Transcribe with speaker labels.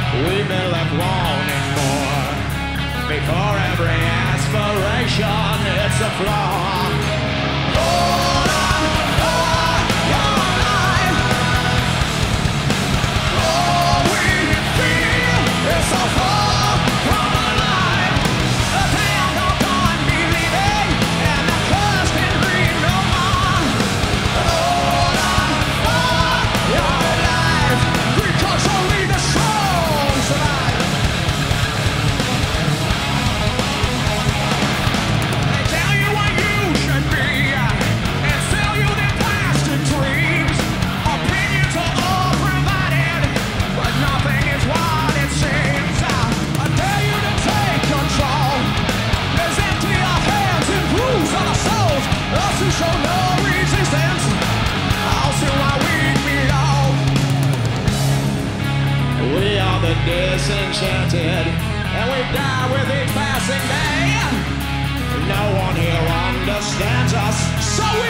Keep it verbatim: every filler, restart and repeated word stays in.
Speaker 1: We've been left wanting more. Before every aspiration, it's a flaw. Hold on for your life. All we feel is so far from alive. The town don't want me leaving, and the curse can read no more. Hold on for your life, because only the strong survive. They tell you what you should be, and sell you their plastic dreams. Opinions are all provided, but nothing is what it seems. I dare you to take control. Let's empty our hands and bruise our souls. Us who show no resistance, I'll see why we belong. We are the disenchanted, and we die with each passing day. No one here understands us, so we